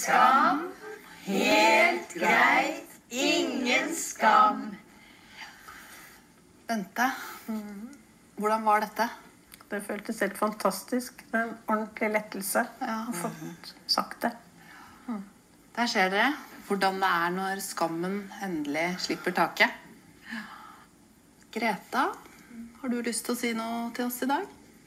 skam. Helt greit. Ingen skam. Bente, hvordan var dette? Det føltes helt fantastisk. Det er en ordentlig lettelse. Ja. Å få sagt det. Der ser dere hvordan det er når skammen endelig slipper taket. Greta, har du lyst til å si noe til oss i dag?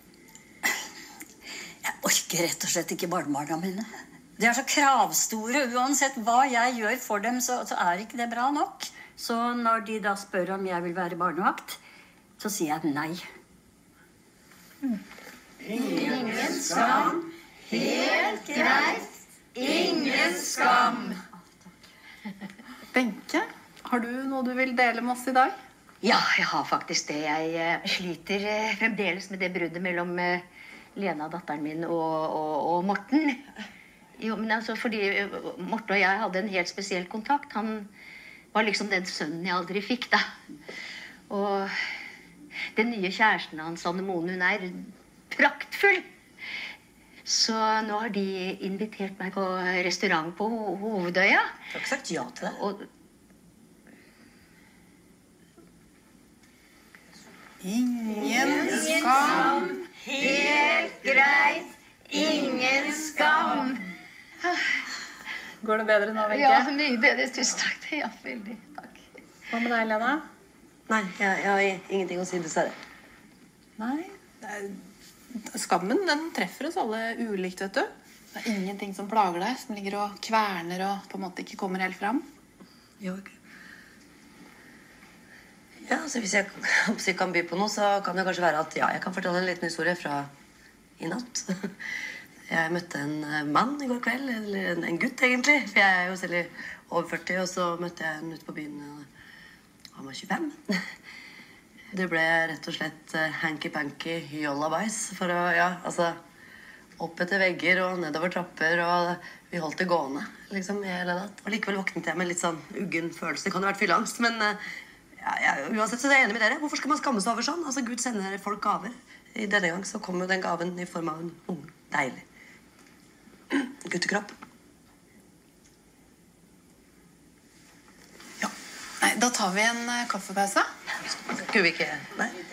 Jeg orker rett og slett ikke barnebarna mine. De er så kravstore. Uansett hva jeg gjør for dem, så er ikke det bra nok. Så når de da spør om jeg vil være barnevakt, så sier jeg nei. Ingen skam. Helt greit. Ingen skam. Benke, har du noe du vil dele med oss i dag? Ja, jeg har faktisk det. Jeg sliter fremdeles med det bruddet mellom Lena, datteren min, og Morten. Jo, men altså, fordi Morten og jeg hadde en helt spesiell kontakt. Han var liksom den sønnen jeg aldri fikk, da. Og den nye kjæresten hans, Anne Mone, hun er praktfull. Så nå har de invitert meg på restaurant på Hovedøya. Du har ikke sagt ja til det. Og Ingen skam. Helt greit. Ingen skam. Går det bedre nå, Wenche? ja, mye bedre. Tusen takk. Det hjalp veldig. Takk. Hva med deg, Lena? Nei, jeg har ingenting å si, dessverre. Nei, skammen den treffer oss alle ulikt, vet du. Det er ingenting som plager deg, som ligger og kverner og på en måte ikke kommer helt fram. Jo, ikke. Ja, så hvis jeg kan by på noe, så kan det kanskje være at ja, jeg kan fortelle en liten historie fra i natt. Jeg møtte en mann i går kveld, eller en gutt egentlig, for jeg er jo selv over 40, og så møtte jeg en ute på byen, han var 25. Det ble rett og slett hanky-panky jollabais for å, ja, altså, opp etter vegger og nedover trapper, og vi holdt det gående, liksom, i hele natt. Og likevel våknet jeg med litt sånn uggen følelse. Det kan jo ha vært fyllangst, men ja, uansett så er jeg enig med dere. Hvorfor skal man skamme seg over sånn? Altså, Gud sender folk gaver. I denne gang så kom jo den gaven i form av en ung, deilig guttekropp. Ja. Nei, da tar vi en kaffepause. Skulle vi ikke? Nei?